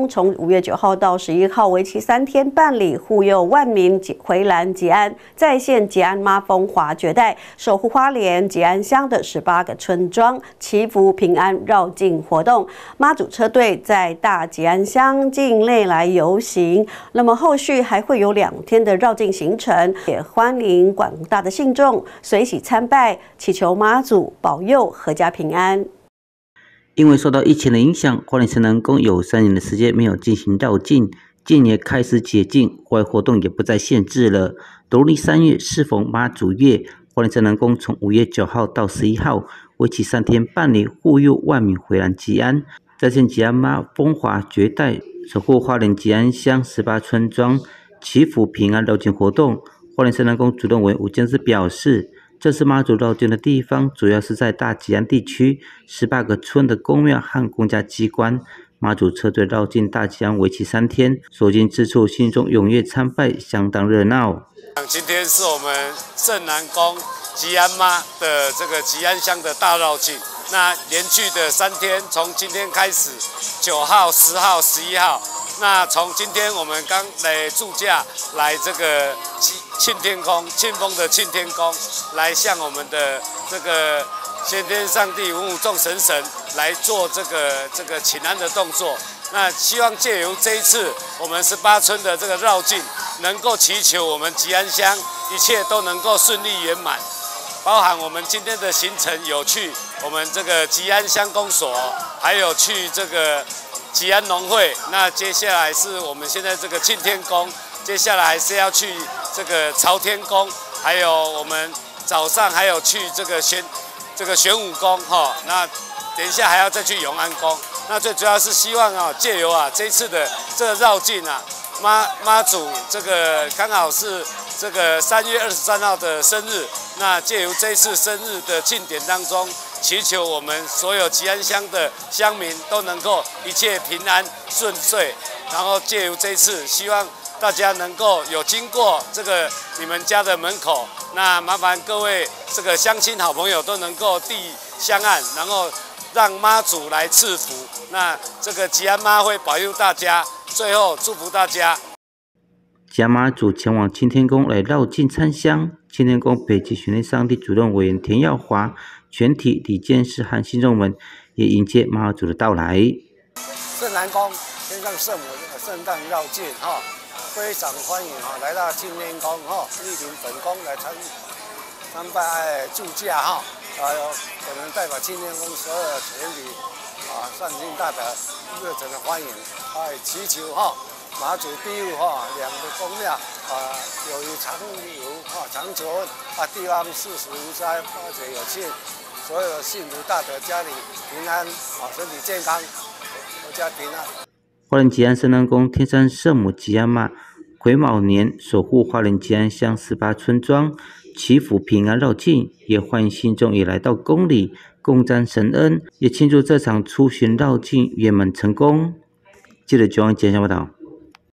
宫从5月9号到11号，为期3天办理护佑万民回蓝吉安再现吉安妈风华绝代，守护花莲吉安乡的18个村庄，祈福平安绕境活动。妈祖车队在大吉安乡境内来游行，那么后续还会有2天的绕境行程，也欢迎广大的信众随喜参拜，祈求妈祖保佑阖家平安。 因为受到疫情的影响，花莲城南宫有3年的时间没有进行绕境，今年开始解禁，户外活动也不再限制了。农历3月适逢妈祖月，花莲城南宫从5月9号到11号，为期3天办理护佑万民回蓝吉安，再现吉安妈风华绝代，守护花莲吉安乡18村庄，祈福平安绕境活动。花莲城南宫主任委吴建志表示，这次妈祖绕境的地方主要是在大吉安地区18个村的公庙和公家机关。妈祖车队绕境大吉安为期3天，所经之处信众踊跃参拜，相当热闹。 今天是我们圣南宫吉安妈的这个吉安乡的大绕境，那连续的3天，从今天开始，9号、10号、11号。那从今天我们刚来驻驾来这个庆天宫，庆丰的庆天宫，来向我们的这个先天上帝、文武众神来做这个请安的动作。那希望借由这一次我们18村的这个绕境，能够祈求我们吉安乡一切都能够顺利圆满。包含我们今天的行程有去我们这个吉安乡公所，还有去这个吉安农会，那接下来是我们现在这个庆天宫，接下来还是要去这个朝天宫，还有我们早上还有去这个玄武宫哈，那等一下还要再去永安宫。那最主要是希望借由这一次的这个绕境妈祖这个刚好是这个3月23号的生日，那借由这一次生日的庆典当中，祈求我们所有吉安乡的乡民都能够一切平安顺遂，然后借由这一次，希望大家能够有经过这个你们家的门口，那麻烦各位这个乡亲好朋友都能够递香案，然后让妈祖来赐福，那这个吉安妈会保佑大家，最后祝福大家。 吉安妈祖前往庆天宫来绕境参香，庆天宫北极巡礼上帝主任委员田耀华、全体理监事和信众们也迎接妈祖的到来。 圣南宫天上圣母圣诞绕境非常欢迎来到庆天宫莅临本宫来参拜驻驾我们代表庆天宫所有全体善心代表热忱的欢迎，祈求妈祖庇佑2个公庙有余长久地方事时无灾，而且有幸所有的信徒大德家里平安身体健康，阖家平安。 花莲吉安圣南宫天山圣母吉安妈癸卯年守护花莲吉安乡18村庄，祈福平安绕境，也欢迎信众也来到宫里共沾神恩，也庆祝这场出巡绕境圆满成功。记者9万简报道。